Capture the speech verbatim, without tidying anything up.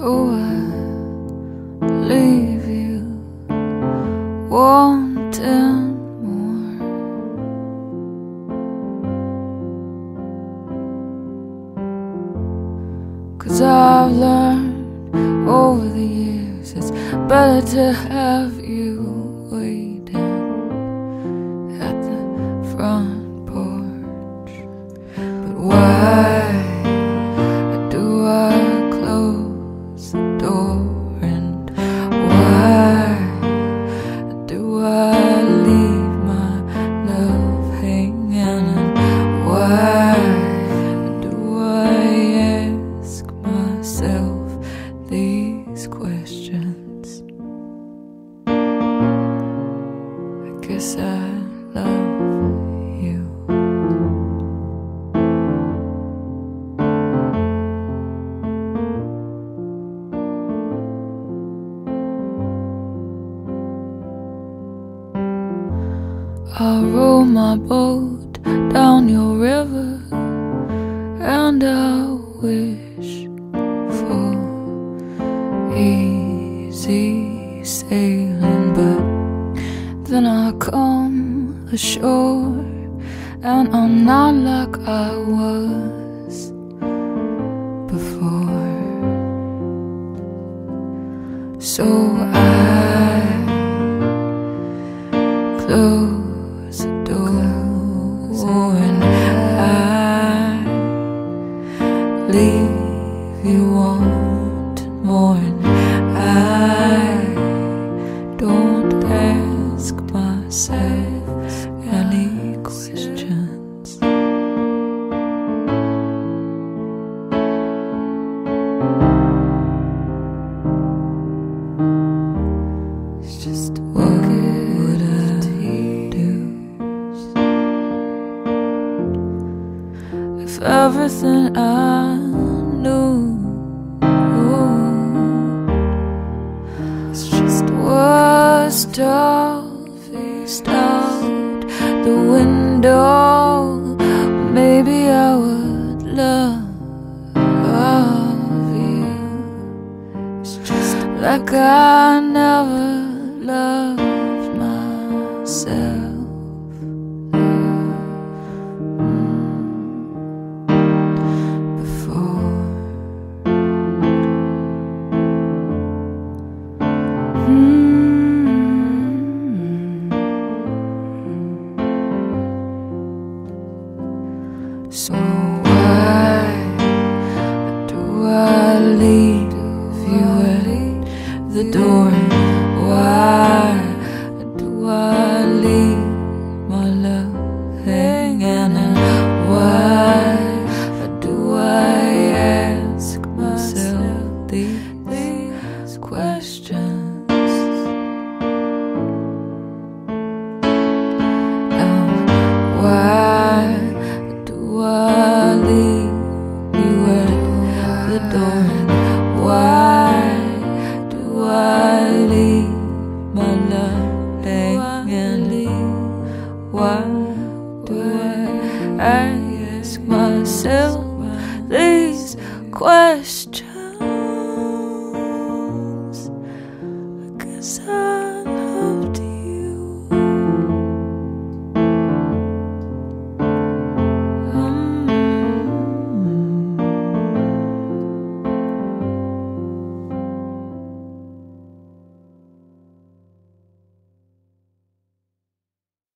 do I leave you wanting more? 'Cause I've learned over the years it's better to have you waiting at the front porch. But why do I close the door, and why do I leave my love hanging, and why do I ask myself these questions? I guess I love you. I'll row my boat down your river, and I'll wish for easy sailing, but then I come ashore and I'm not like I was before. So I close the door and I leave you wanting more, and I don't ask myself any questions. It's just what would I do if everything I knew it's just was faced out the window? Maybe I would love you. It's just like I never loved myself. So why do I leave you at the door? Why do I leave my love hanging? And why do I ask myself these questions? And why do I leave you at the door? And why do I leave my love hanging? Why do I ask myself these questions? I guess I